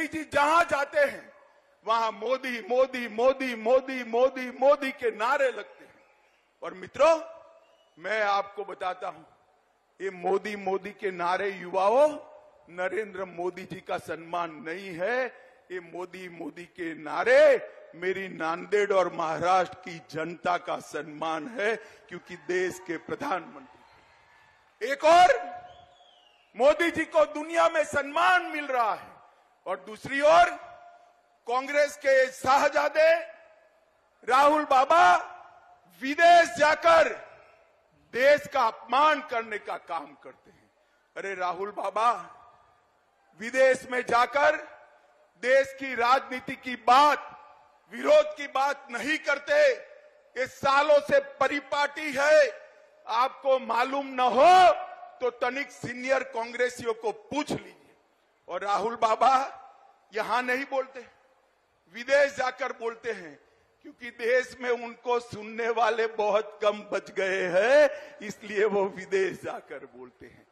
मोदी जी जहां जाते हैं वहां मोदी मोदी मोदी मोदी मोदी मोदी के नारे लगते हैं। और मित्रों, मैं आपको बताता हूं, ये मोदी मोदी के नारे युवाओं नरेंद्र मोदी जी का सम्मान नहीं है, ये मोदी मोदी के नारे मेरी नांदेड़ और महाराष्ट्र की जनता का सम्मान है, क्योंकि देश के प्रधानमंत्री। एक और मोदी जी को दुनिया में सम्मान मिल रहा है और दूसरी ओर कांग्रेस के शाहजादे राहुल बाबा विदेश जाकर देश का अपमान करने का काम करते हैं। अरे राहुल बाबा विदेश में जाकर देश की राजनीति की बात, विरोध की बात नहीं करते। ये सालों से परिपाटी है, आपको मालूम न हो तो तनिक सीनियर कांग्रेसियों को पूछ लीजिए। और राहुल बाबा यहां नहीं बोलते, विदेश जाकर बोलते हैं, क्योंकि देश में उनको सुनने वाले बहुत कम बच गए हैं, इसलिए वो विदेश जाकर बोलते हैं।